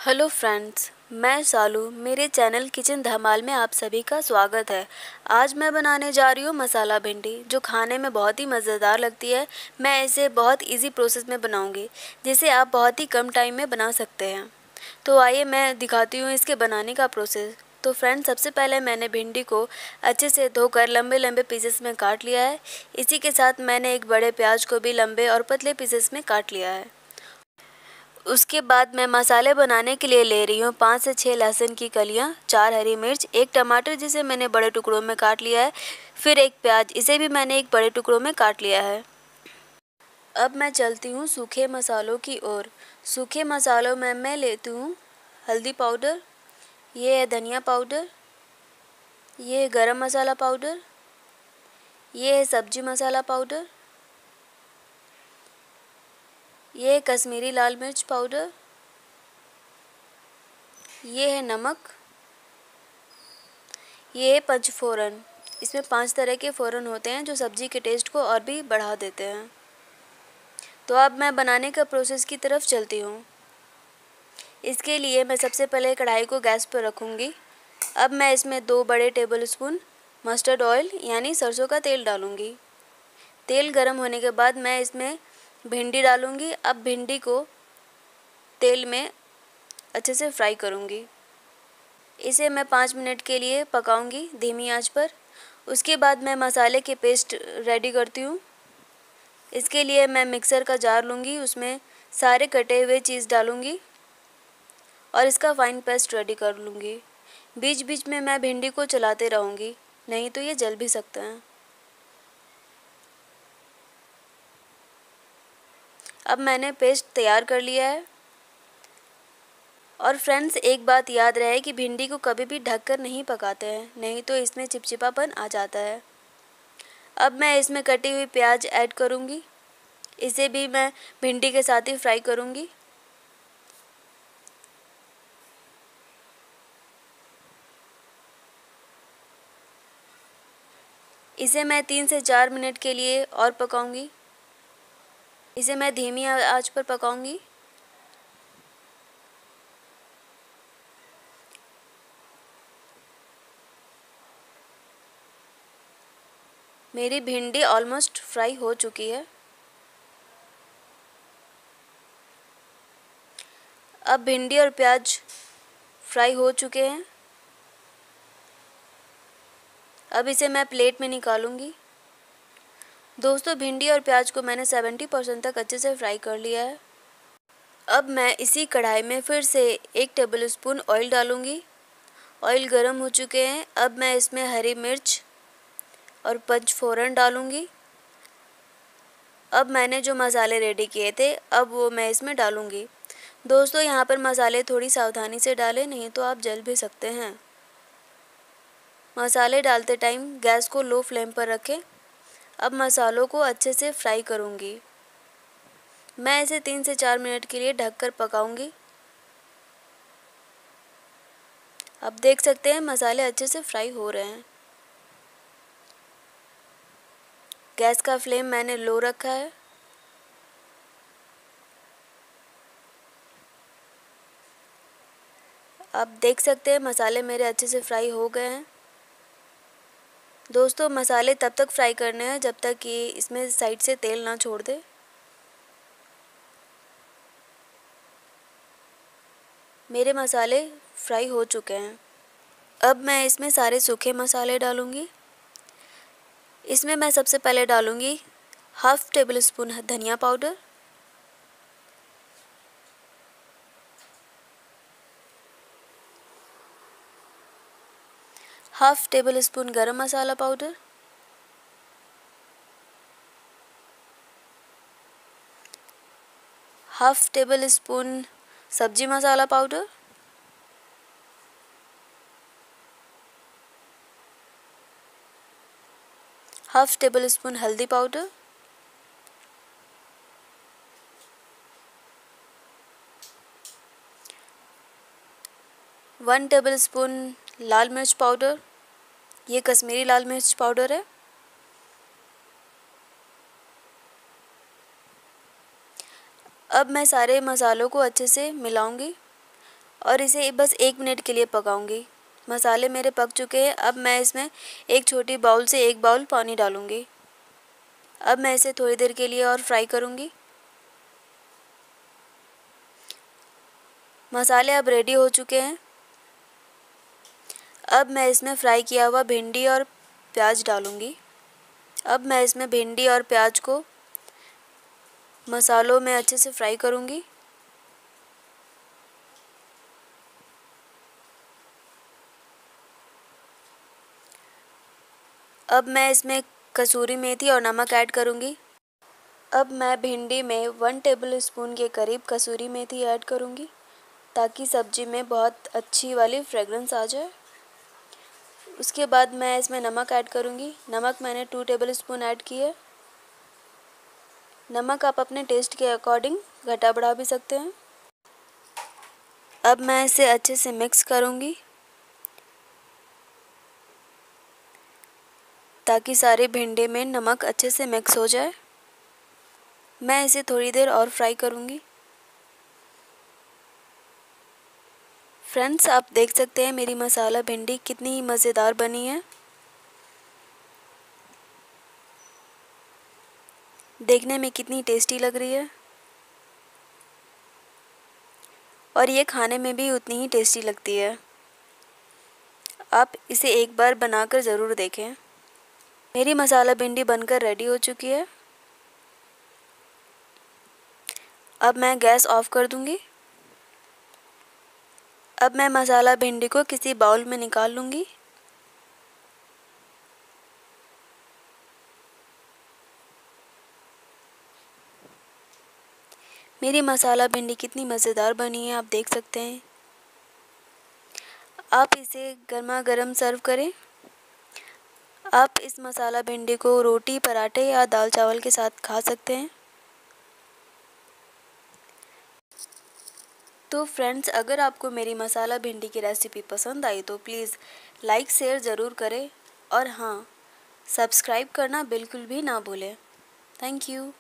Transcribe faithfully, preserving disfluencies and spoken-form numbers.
Hello friends, मैं सालू। मेरे channel kitchen धमाल में आप सभी का स्वागत है। आज मैं बनाने जा रही हूँ मसाला भिंडी, जो खाने में बहुत ही मज़ेदार लगती है। मैं इसे बहुत इजी प्रोसेस में बनाऊँगी, जिसे आप बहुत ही कम टाइम में बना सकते हैं। तो आइए मैं दिखाती हूँ इसके बनाने का प्रोसेस। तो फ्रेंड्स, सबसे पहले मैंने भिंडी को अच्छे से धोकर लंबे लंबे पीसेस में काट लिया है। इसी के साथ मैंने एक बड़े प्याज को भी लंबे और पतले पीसेस में काट लिया है। उसके बाद मैं मसाले बनाने के लिए ले रही हूँ पाँच से छः लहसुन की कलियाँ, चार हरी मिर्च, एक टमाटर जिसे मैंने बड़े टुकड़ों में काट लिया है, फिर एक प्याज, इसे भी मैंने एक बड़े टुकड़ों में काट लिया है। अब मैं चलती हूँ सूखे मसालों की ओर। सूखे मसालों में मैं लेती हूँ हल्दी पाउडर, ये है धनिया पाउडर, ये है गरम मसाला पाउडर, ये है सब्जी मसाला पाउडर, ये है कश्मीरी लाल मिर्च पाउडर, ये है नमक, ये है पंचफोरन। इसमें पांच तरह के फ़ोरन होते हैं जो सब्जी के टेस्ट को और भी बढ़ा देते हैं। तो अब मैं बनाने का प्रोसेस की तरफ चलती हूँ। इसके लिए मैं सबसे पहले कढ़ाई को गैस पर रखूँगी। अब मैं इसमें दो बड़े टेबल स्पून मस्टर्ड ऑयल यानी सरसों का तेल डालूँगी। तेल गर्म होने के बाद मैं इसमें भिंडी डालूँगी। अब भिंडी को तेल में अच्छे से फ्राई करूँगी। इसे मैं पाँच मिनट के लिए पकाऊंगी धीमी आंच पर। उसके बाद मैं मसाले के पेस्ट रेडी करती हूँ। इसके लिए मैं मिक्सर का जार लूँगी, उसमें सारे कटे हुए चीज़ डालूँगी और इसका फाइन पेस्ट रेडी कर लूँगी। बीच बीच में मैं भिंडी को चलाते रहूँगी, नहीं तो ये जल भी सकते हैं। अब मैंने पेस्ट तैयार कर लिया है। और फ्रेंड्स, एक बात याद रहे कि भिंडी को कभी भी ढककर नहीं पकाते हैं, नहीं तो इसमें चिपचिपापन आ जाता है। अब मैं इसमें कटी हुई प्याज ऐड करूँगी। इसे भी मैं भिंडी के साथ ही फ्राई करूँगी। इसे मैं तीन से चार मिनट के लिए और पकाऊँगी। इसे मैं धीमी आंच पर पकाऊँगी। मेरी भिंडी ऑलमोस्ट फ्राई हो चुकी है। अब भिंडी और प्याज फ्राई हो चुके हैं। अब इसे मैं प्लेट में निकालूंगी। दोस्तों, भिंडी और प्याज को मैंने सत्तर परसेंट तक अच्छे से फ्राई कर लिया है। अब मैं इसी कढ़ाई में फिर से एक टेबल स्पून ऑयल डालूंगी। ऑयल गर्म हो चुके हैं। अब मैं इसमें हरी मिर्च और पंचफोरन डालूंगी। अब मैंने जो मसाले रेडी किए थे, अब वो मैं इसमें डालूंगी। दोस्तों, यहाँ पर मसाले थोड़ी सावधानी से डालें, नहीं तो आप जल भी सकते हैं। मसाले डालते टाइम गैस को लो फ्लेम पर रखें। अब मसालों को अच्छे से फ्राई करूँगी। मैं इसे तीन से चार मिनट के लिए ढककर पकाऊंगी। अब देख सकते हैं मसाले अच्छे से फ्राई हो रहे हैं। गैस का फ्लेम मैंने लो रखा है। अब देख सकते हैं मसाले मेरे अच्छे से फ्राई हो गए हैं। दोस्तों, मसाले तब तक फ्राई करने हैं जब तक कि इसमें साइड से तेल ना छोड़ दे। मेरे मसाले फ्राई हो चुके हैं। अब मैं इसमें सारे सूखे मसाले डालूंगी। इसमें मैं सबसे पहले डालूंगी हाफ टेबल स्पून धनिया पाउडर, हाफ टेबल स्पून गरम मसाला पाउडर, हाफ टेबल स्पून सब्जी मसाला पाउडर, हाफ टेबल स्पून हल्दी पाउडर, वन टेबल स्पून लाल मिर्च पाउडर, ये कश्मीरी लाल मिर्च पाउडर है। अब मैं सारे मसालों को अच्छे से मिलाऊंगी और इसे बस एक मिनट के लिए पकाऊंगी। मसाले मेरे पक चुके हैं। अब मैं इसमें एक छोटी बाउल से एक बाउल पानी डालूंगी। अब मैं इसे थोड़ी देर के लिए और फ्राई करूंगी। मसाले अब रेडी हो चुके हैं। अब मैं इसमें फ्राई किया हुआ भिंडी और प्याज डालूंगी। अब मैं इसमें भिंडी और प्याज को मसालों में अच्छे से फ्राई करूंगी। अब मैं इसमें कसूरी मेथी और नमक ऐड करूंगी। अब मैं भिंडी में वन टेबल स्पून के करीब कसूरी मेथी ऐड करूंगी ताकि सब्जी में बहुत अच्छी वाली फ्रेगरेंस आ जाए। उसके बाद मैं इसमें नमक ऐड करूंगी। नमक मैंने टू टेबल स्पून ऐड की है। नमक आप अपने टेस्ट के अकॉर्डिंग घटा बढ़ा भी सकते हैं। अब मैं इसे अच्छे से मिक्स करूंगी ताकि सारे भिंडी में नमक अच्छे से मिक्स हो जाए। मैं इसे थोड़ी देर और फ्राई करूंगी। फ्रेंड्स, आप देख सकते हैं मेरी मसाला भिंडी कितनी ही मज़ेदार बनी है। देखने में कितनी टेस्टी लग रही है और ये खाने में भी उतनी ही टेस्टी लगती है। आप इसे एक बार बनाकर ज़रूर देखें। मेरी मसाला भिंडी बनकर रेडी हो चुकी है। अब मैं गैस ऑफ कर दूंगी। अब मैं मसाला भिंडी को किसी बाउल में निकाल लूँगी। मेरी मसाला भिंडी कितनी मज़ेदार बनी है, आप देख सकते हैं। आप इसे गर्मा गर्म सर्व करें। आप इस मसाला भिंडी को रोटी, पराठे या दाल चावल के साथ खा सकते हैं। तो फ्रेंड्स, अगर आपको मेरी मसाला भिंडी की रेसिपी पसंद आई तो प्लीज़ लाइक शेयर ज़रूर करें और हाँ, सब्सक्राइब करना बिल्कुल भी ना भूलें। Thank you.